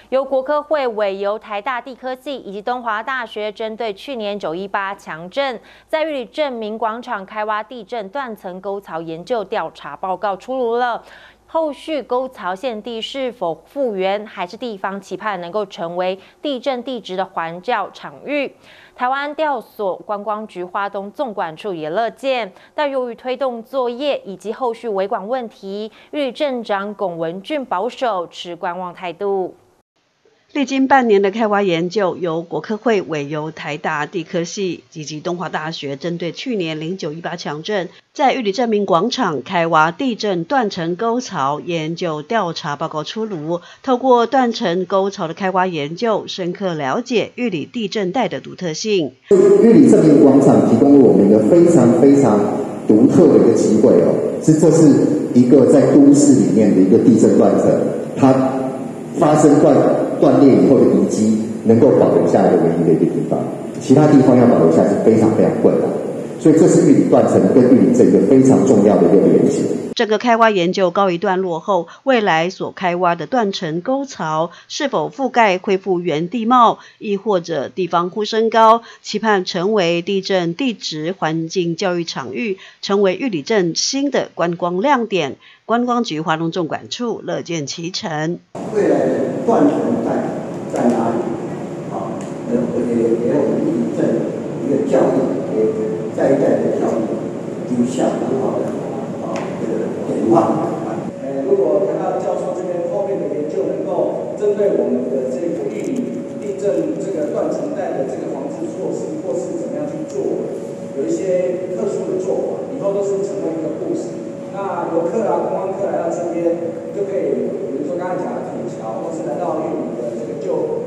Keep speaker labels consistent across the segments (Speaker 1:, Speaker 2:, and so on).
Speaker 1: 由国科会委由台大地科系以及东华大学针对去年918强震，在玉里镇民广场开挖地震断层沟槽研究调查报告出炉了。后续沟槽现地是否复原，还是地方期盼能够成为地震地质的环教场域？台湾调所观光局花东纵管处也乐见，但由于推动作业以及后续维管问题，玉里镇长龚文俊保守持观望态度。
Speaker 2: 历经半年的开挖研究，由国科会委由台大地科系以及东华大学针对去年0918强震，在玉里镇民广场开挖地震断层沟槽研究调查报告出炉。透过断层沟槽的开挖研究，深刻了解玉里地震带的独特性。
Speaker 3: 玉里镇民广场提供了我们一个非常独特的一个机会哦，这是一个在都市里面的一个地震断层，它发生断裂以后的遗迹能够保留下来的唯一的一个地方，其他地方要保留下来是非常困难，所以这是玉里断层跟玉里镇一个非常重要的一个连结。
Speaker 2: 整个开挖研究告一段落后，未来所开挖的断层沟槽是否覆盖恢复原地貌，亦或者地方呼声高，期盼成为地震地质环境教育场域，成为玉里镇新的观光亮点。观光局花东纵管处乐见其成。
Speaker 4: 未来的断层在哪里？也有我们玉里镇一个教育，一代一代的教育留下很好的这个典范。如果看到教授这边后面的研究能够针对我们的这个玉里地震这个断层带的这个防治措施，或是怎么样去做，有一些特殊的做法，以后都是成为一个故事。那游客观光客来到这边，就可以，比如说刚才讲的铁桥，或是来到玉里的这个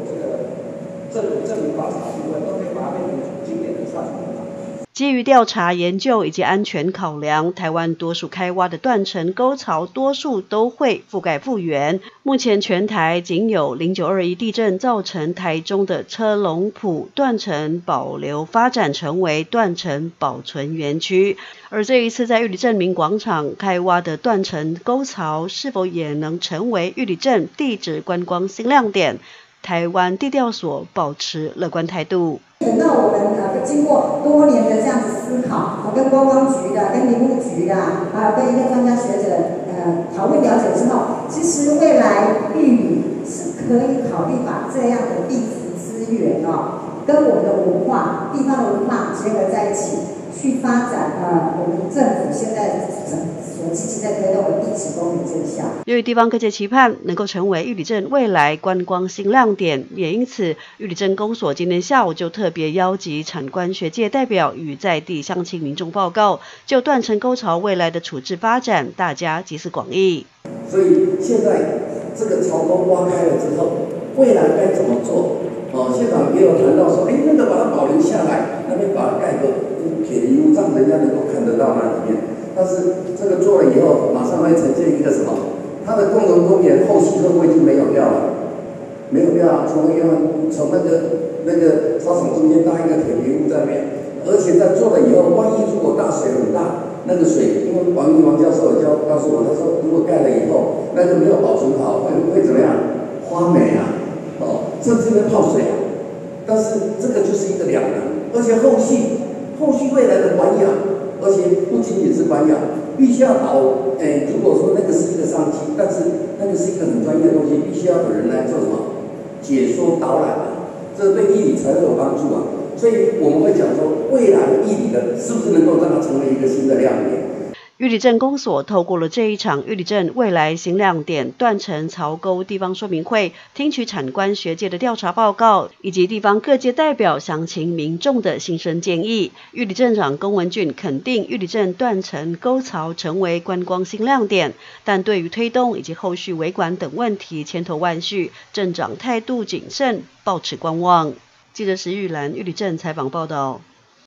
Speaker 4: 镇民广场部分，都可以把它变成经典的串联。
Speaker 2: 基于调查研究以及安全考量，台湾多数开挖的断层沟槽多数都会覆盖复原。目前全台仅有0921地震造成台中的车龙埔断层保留发展成为断层保存园区，而这一次在玉里镇民广场开挖的断层沟槽是否也能成为玉里镇地质观光新亮点？台湾地调所保持乐观态度。
Speaker 5: 等到我们经过多年的这样子思考，跟观光局的、跟林务局的，跟一些专家学者讨论了解之后，其实未来玉里是可以考虑把这样的地质资源跟我们的文化、地方的文化结合在一起，去发展我们政府现在所积极在推动的地质公园这一项。
Speaker 2: 由于地方各界期盼能够成为玉里镇未来观光新亮点，也因此玉里镇公所今天下午就特别邀集产官学界代表与在地乡亲民众报告，就断层沟槽未来的处置发展，大家集思广益。
Speaker 4: 所以现在这个槽沟挖开了之后，未来该怎么做？县长也有谈到说，那个把它保留下来，那边把它盖个铁皮屋，让人家能够看得到那里面。但是这个做了以后，马上会呈现一个什么？它的共同公园后续会不会就没有掉了？没有掉啊！从那个操场中间搭一个铁皮屋在那边，而且在做了以后，万一如果大水很大，那个水，因为王教授告诉我，他说如果盖了以后，那个没有保存好，会怎么样？花霉啊！甚至会泡水啊！但是这个就是一个两难，而且后续未来的环养，而且不仅仅是环养，必须要如果说那个是一个商机，但是那个是一个很专业的东西，必须要有人来做什么解说导览啊，这对玉里才会有帮助啊。所以我们会讲说，未来玉里的是不是能够让它成为一个新的亮点？
Speaker 2: 玉里镇公所透过了这一场玉里镇未来新亮点断层槽沟地方说明会，听取产官学界的调查报告，以及地方各界代表乡亲民众的心声建议。玉里镇长龚文俊肯定玉里镇断层沟槽成为观光新亮点，但对于推动以及后续维管等问题千头万绪，镇长态度谨慎，抱持观望。记者石玉兰玉里镇采访报道。